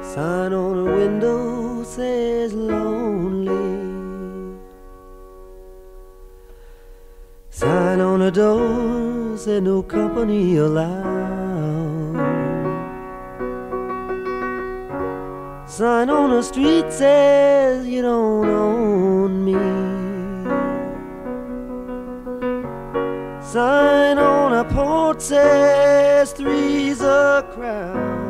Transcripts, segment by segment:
Sign on a window says lonely. Sign on a door said no company allowed. Sign on the street says you don't own me. Sign on a porch says three's a crowd.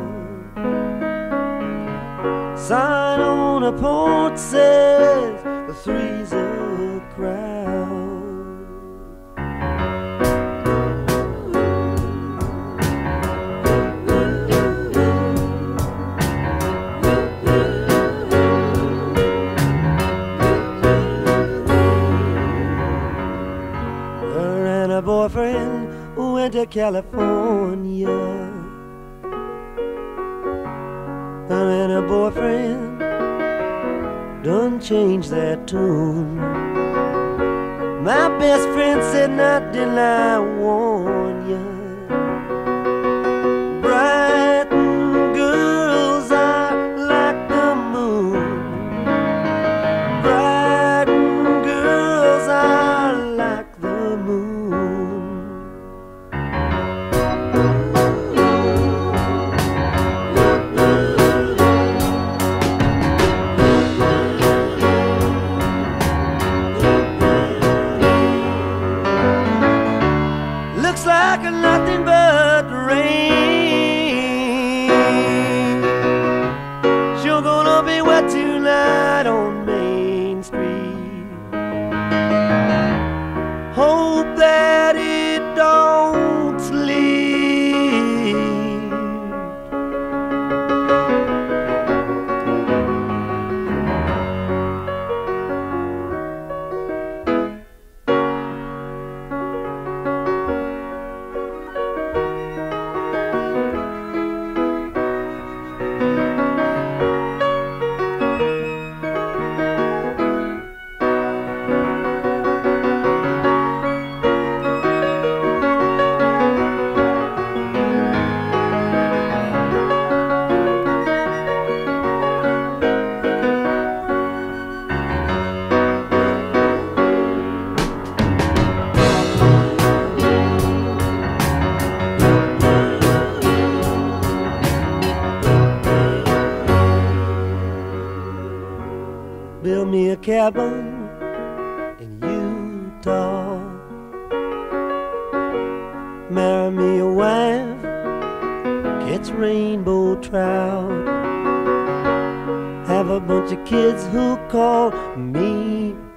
Sign on a porch says the three's a crowd. Her and her boyfriend went to California. Her and her boyfriend done changed their tune. My best friend said, not till I warn ya. Bright girls are like the moon. Bright girls are like the moon. Looks like nothing but rain. Sure gonna be wet tonight on Main Street. Hope that it don't sleep. Build me a cabin in Utah. Marry me a wife, catch rainbow trout. Have a bunch of kids who call me